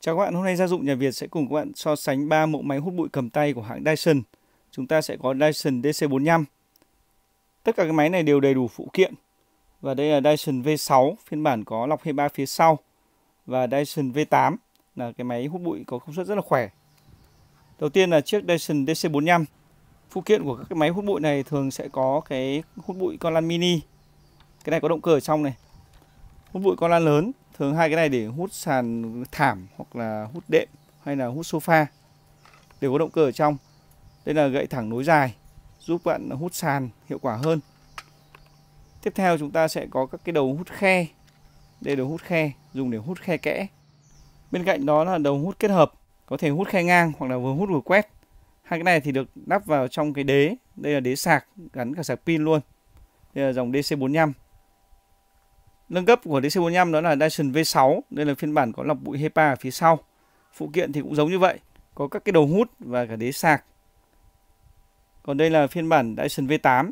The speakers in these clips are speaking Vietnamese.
Chào các bạn, hôm nay Gia dụng nhà Việt sẽ cùng các bạn so sánh 3 mẫu máy hút bụi cầm tay của hãng Dyson. Chúng ta sẽ có Dyson DC45. Tất cả các máy này đều đầy đủ phụ kiện. Và đây là Dyson V6, phiên bản có lọc HEPA phía sau. Và Dyson V8 là cái máy hút bụi có công suất rất là khỏe. Đầu tiên là chiếc Dyson DC45. Phụ kiện của các máy hút bụi này thường sẽ có cái hút bụi con lăn mini. Cái này có động cơ ở trong này. Hút bụi con lăn lớn, thường hai cái này để hút sàn thảm hoặc là hút đệm hay là hút sofa, đều có động cơ ở trong. Đây là gậy thẳng nối dài, giúp bạn hút sàn hiệu quả hơn. Tiếp theo chúng ta sẽ có các cái đầu hút khe. Đây là đầu hút khe, dùng để hút khe kẽ. Bên cạnh đó là đầu hút kết hợp, có thể hút khe ngang hoặc là vừa hút vừa quét. Hai cái này thì được đắp vào trong cái đế. Đây là đế sạc, gắn cả sạc pin luôn. Đây là dòng DC45. Nâng cấp của DC45 đó là Dyson V6. Đây là phiên bản có lọc bụi HEPA ở phía sau. Phụ kiện thì cũng giống như vậy, có các cái đầu hút và cả đế sạc. Còn đây là phiên bản Dyson V8.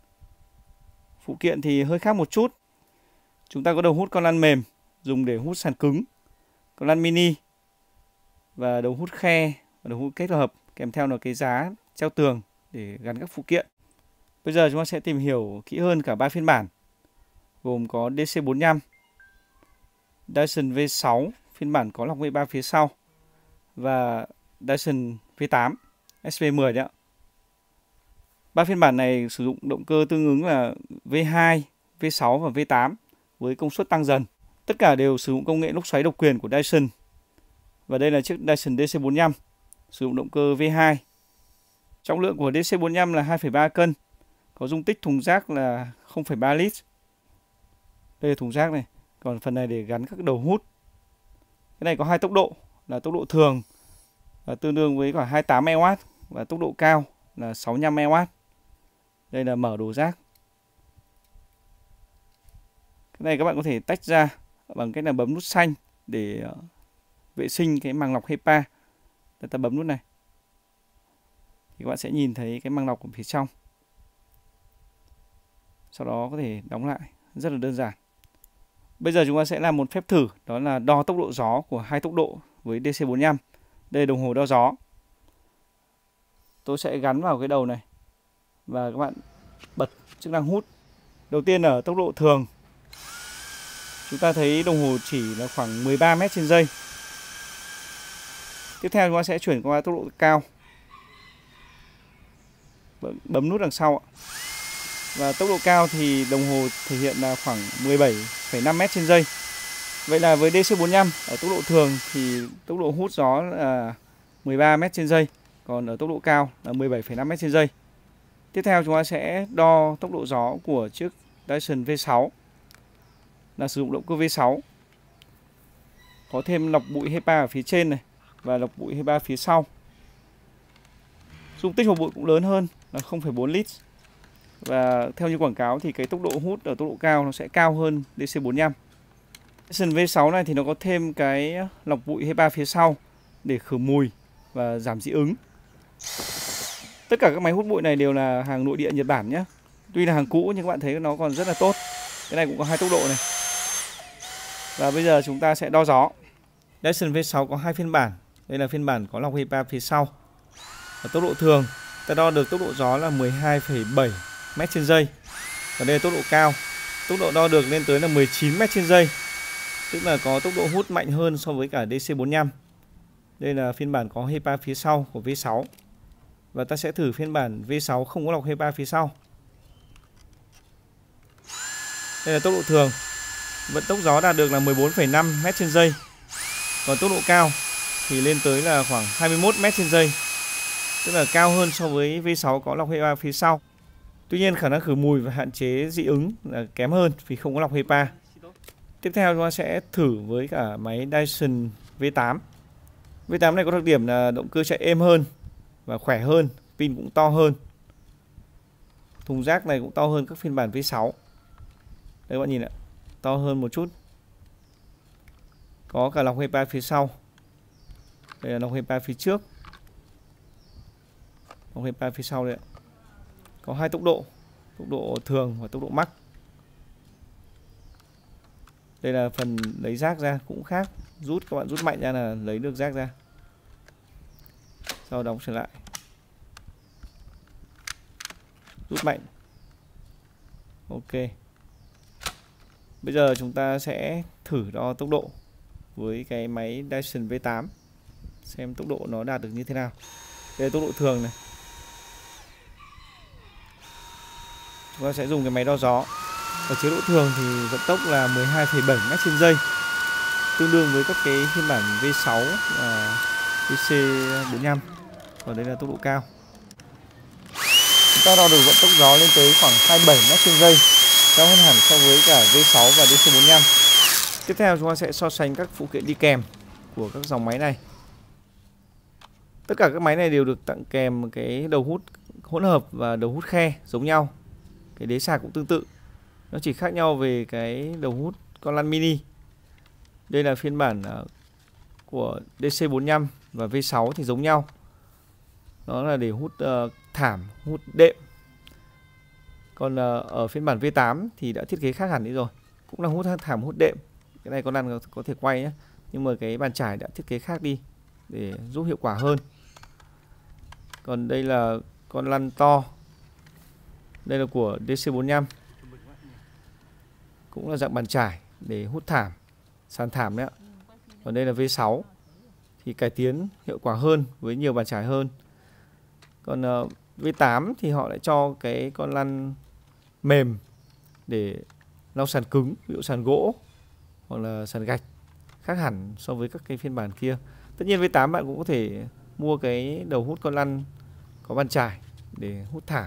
Phụ kiện thì hơi khác một chút. Chúng ta có đầu hút con lăn mềm, dùng để hút sàn cứng, con lăn mini và đầu hút khe và đầu hút kết hợp, kèm theo là cái giá treo tường để gắn các phụ kiện. Bây giờ chúng ta sẽ tìm hiểu kỹ hơn cả 3 phiên bản, gồm có DC45, Dyson V6 phiên bản có lọc HEPA phía sau và Dyson V8 SV10 đấy ạ. 3 phiên bản này sử dụng động cơ tương ứng là V2, V6 và V8 với công suất tăng dần. Tất cả đều sử dụng công nghệ lốc xoáy độc quyền của Dyson. Và đây là chiếc Dyson DC45 sử dụng động cơ V2. Trọng lượng của DC45 là 2,3 cân, có dung tích thùng rác là 0,3 lít. Đây là thùng rác này, còn phần này để gắn các đầu hút. Cái này có 2 tốc độ, là tốc độ thường là tương đương với khoảng 28 MW và tốc độ cao là 65 MW. Đây là mở đồ rác. Cái này các bạn có thể tách ra bằng cách là bấm nút xanh để vệ sinh cái màng lọc HEPA. Để ta bấm nút này thì các bạn sẽ nhìn thấy cái màng lọc ở phía trong. Sau đó có thể đóng lại, rất là đơn giản. Bây giờ chúng ta sẽ làm một phép thử, đó là đo tốc độ gió của 2 tốc độ với DC45. Đây là đồng hồ đo gió. Tôi sẽ gắn vào cái đầu này và các bạn bật chức năng hút. Đầu tiên ở tốc độ thường, chúng ta thấy đồng hồ chỉ là khoảng 13 m trên giây. Tiếp theo chúng ta sẽ chuyển qua tốc độ cao. Bấm nút đằng sau ạ. Và tốc độ cao thì đồng hồ thể hiện là khoảng 17,5 m trên giây. Vậy là với DC45 ở tốc độ thường thì tốc độ hút gió là 13 m trên giây, còn ở tốc độ cao là 17,5 m trên giây. Tiếp theo chúng ta sẽ đo tốc độ gió của chiếc Dyson V6, là sử dụng động cơ V6. Có thêm lọc bụi HEPA ở phía trên này và lọc bụi HEPA phía sau. Dung tích hộp bụi cũng lớn hơn là 0,4 lít. Và theo như quảng cáo thì cái tốc độ hút ở tốc độ cao nó sẽ cao hơn DC45. Dyson V6 này thì nó có thêm cái lọc bụi HEPA phía sau để khử mùi và giảm dị ứng. Tất cả các máy hút bụi này đều là hàng nội địa Nhật Bản nhé. Tuy là hàng cũ nhưng các bạn thấy nó còn rất là tốt. Cái này cũng có 2 tốc độ này. Và bây giờ chúng ta sẽ đo gió. Dyson V6 có 2 phiên bản. Đây là phiên bản có lọc HEPA phía sau. Ở tốc độ thường, ta đo được tốc độ gió là 12,7 m trên giây. Và đây là tốc độ cao. Tốc độ đo được lên tới là 19 m trên giây. Tức là có tốc độ hút mạnh hơn so với cả DC45. Đây là phiên bản có HEPA phía sau của V6. Và ta sẽ thử phiên bản V6 không có lọc HEPA phía sau. Đây là tốc độ thường. Vận tốc gió đạt được là 14,5 m trên giây. Còn tốc độ cao thì lên tới là khoảng 21 m trên giây. Tức là cao hơn so với V6 có lọc HEPA phía sau. Tuy nhiên khả năng khử mùi và hạn chế dị ứng là kém hơn vì không có lọc HEPA. Tiếp theo chúng ta sẽ thử với cả máy Dyson V8. V8 này có đặc điểm là động cơ chạy êm hơn và khỏe hơn, pin cũng to hơn. Thùng rác này cũng to hơn các phiên bản V6. Đây các bạn nhìn ạ, to hơn một chút. Có cả lọc HEPA phía sau. Đây là lọc HEPA phía trước. Lọc HEPA phía sau đây ạ. Có 2 tốc độ thường và tốc độ max. Đây là phần lấy rác ra cũng khác. Các bạn rút mạnh ra là lấy được rác ra. Sau đóng trở lại. Rút mạnh. Ok. Bây giờ chúng ta sẽ thử đo tốc độ với cái máy Dyson V8. Xem tốc độ nó đạt được như thế nào. Đây là tốc độ thường này. Chúng ta sẽ dùng cái máy đo gió. Ở chế độ thường thì vận tốc là 12,7 m/giây, tương đương với các cái phiên bản V6 và DC45. Còn đây là tốc độ cao. Chúng ta đo được vận tốc gió lên tới khoảng 27 m/giây, cao hơn hẳn so với cả V6 và DC45. Tiếp theo chúng ta sẽ so sánh các phụ kiện đi kèm của các dòng máy này. Tất cả các máy này đều được tặng kèm một cái đầu hút hỗn hợp và đầu hút khe giống nhau. Cái đế sạc cũng tương tự. Nó chỉ khác nhau về cái đầu hút con lăn mini. Đây là phiên bản của DC45 và V6 thì giống nhau. Nó là để hút thảm, hút đệm. Còn ở phiên bản V8 thì đã thiết kế khác hẳn đi rồi. Cũng là hút thảm, hút đệm. Cái này con lăn có thể quay nhé. Nhưng mà cái bàn chải đã thiết kế khác đi để giúp hiệu quả hơn. Còn đây là con lăn to. Đây là của DC45. Cũng là dạng bàn chải để hút thảm, sàn thảm đấy ạ. Còn đây là V6 thì cải tiến hiệu quả hơn với nhiều bàn chải hơn. Còn V8 thì họ lại cho cái con lăn mềm để lau sàn cứng, ví dụ sàn gỗ hoặc là sàn gạch, khác hẳn so với các cái phiên bản kia. Tất nhiên V8 bạn cũng có thể mua cái đầu hút con lăn có bàn chải để hút thảm.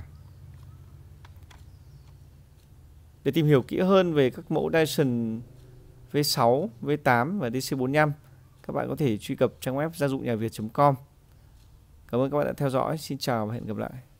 Để tìm hiểu kỹ hơn về các mẫu Dyson V6, V8 và DC45, các bạn có thể truy cập trang web gia dụng nhà Việt.com. Cảm ơn các bạn đã theo dõi. Xin chào và hẹn gặp lại.